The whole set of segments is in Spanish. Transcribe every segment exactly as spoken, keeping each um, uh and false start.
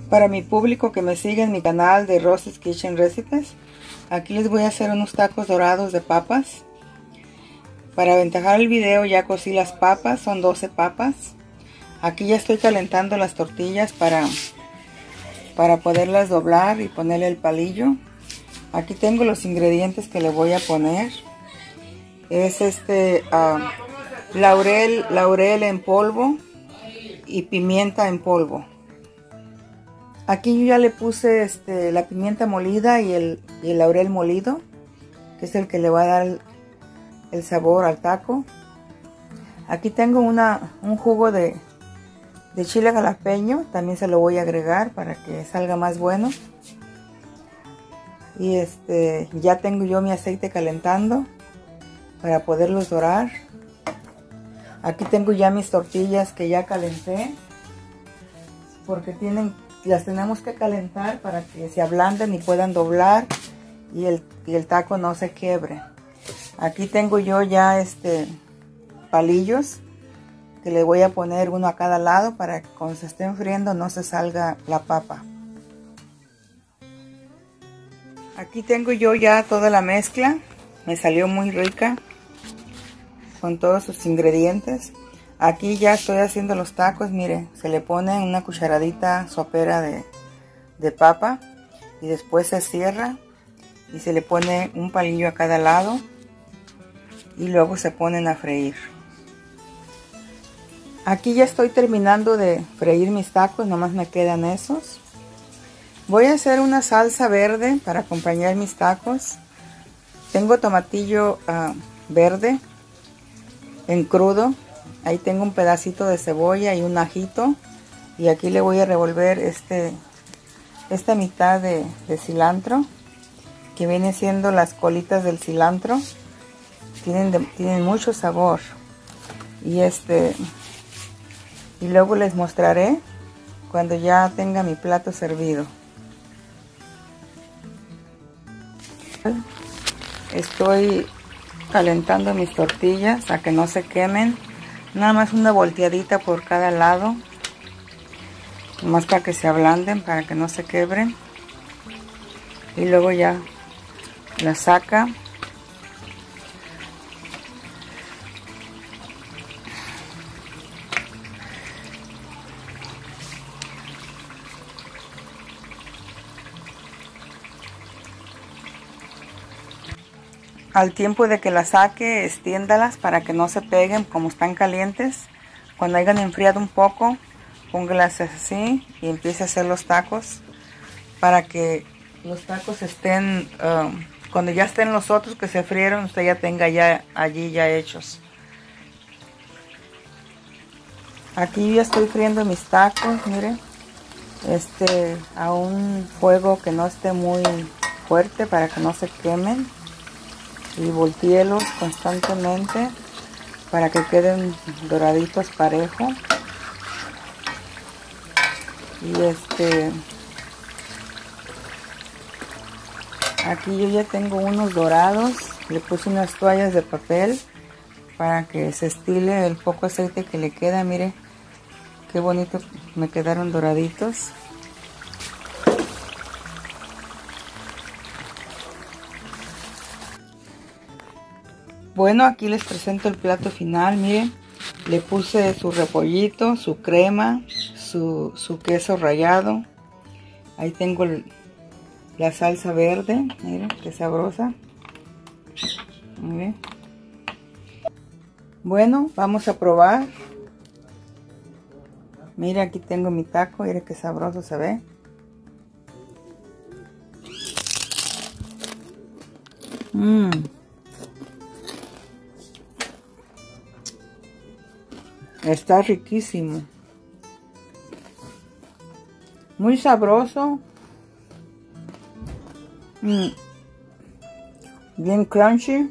Para mi público que me sigue en mi canal de Rosy's Kitchen Recipes, aquí les voy a hacer unos tacos dorados de papas. Para aventajar el video ya cocí las papas, son doce papas. Aquí ya estoy calentando las tortillas para, para poderlas doblar y ponerle el palillo. Aquí tengo los ingredientes que le voy a poner. Es este uh, laurel, laurel en polvo y pimienta en polvo. Aquí yo ya le puse este, la pimienta molida y el, y el laurel molido, que es el que le va a dar el, el sabor al taco. Aquí tengo una, un jugo de, de chile jalapeño, también se lo voy a agregar para que salga más bueno. Y este, ya tengo yo mi aceite calentando para poderlos dorar. Aquí tengo ya mis tortillas que ya calenté, porque tienen las tenemos que calentar para que se ablanden y puedan doblar y el, y el taco no se quiebre. Aquí tengo yo ya este palillos que le voy a poner uno a cada lado para que cuando se estén friendo no se salga la papa. Aquí tengo yo ya toda la mezcla, me salió muy rica con todos sus ingredientes. Aquí ya estoy haciendo los tacos, mire, se le pone una cucharadita sopera de, de papa y después se cierra y se le pone un palillo a cada lado y luego se ponen a freír. Aquí ya estoy terminando de freír mis tacos, nomás me quedan esos. Voy a hacer una salsa verde para acompañar mis tacos. Tengo tomatillo uh, verde en crudo. Ahí tengo un pedacito de cebolla y un ajito. Y aquí le voy a revolver este, esta mitad de, de cilantro, que viene siendo las colitas del cilantro. Tienen, de, tienen mucho sabor. Y este y luego les mostraré cuando ya tenga mi plato servido. Estoy calentando mis tortillas a que no se quemen. Nada más una volteadita por cada lado, más para que se ablanden, para que no se quebren. Y luego ya la saca. Al tiempo de que las saque, extiéndalas para que no se peguen como están calientes. Cuando hayan enfriado un poco, póngalas así y empiece a hacer los tacos para que los tacos estén, uh, cuando ya estén los otros que se frieron, usted ya tenga ya allí ya hechos. Aquí ya estoy friendo mis tacos, miren, este, a un fuego que no esté muy fuerte para que no se quemen. Y volteélos constantemente para que queden doraditos parejo. Y este aquí yo ya tengo unos dorados, le puse unas toallas de papel para que se estile el poco aceite que le queda. Mire qué bonito me quedaron doraditos. Bueno, aquí les presento el plato final. Miren, le puse su repollito, su crema, su, su queso rallado. Ahí tengo el, la salsa verde. Miren, qué sabrosa. Miren. Bueno, vamos a probar. Miren, aquí tengo mi taco. Miren qué sabroso se ve. Mmm. Está riquísimo, muy sabroso, mm. bien crunchy.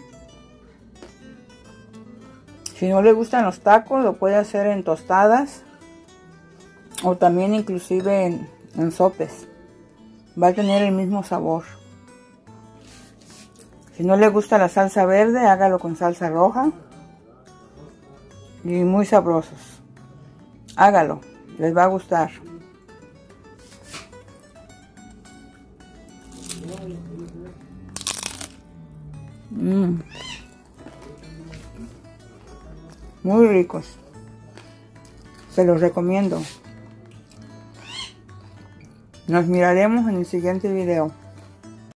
Si no le gustan los tacos, lo puede hacer en tostadas o también inclusive en, en sopes. Va a tener el mismo sabor. Si no le gusta la salsa verde, hágalo con salsa roja. Y muy sabrosos. Hágalo, les va a gustar. Mm. Muy ricos. Se los recomiendo. Nos miraremos en el siguiente video.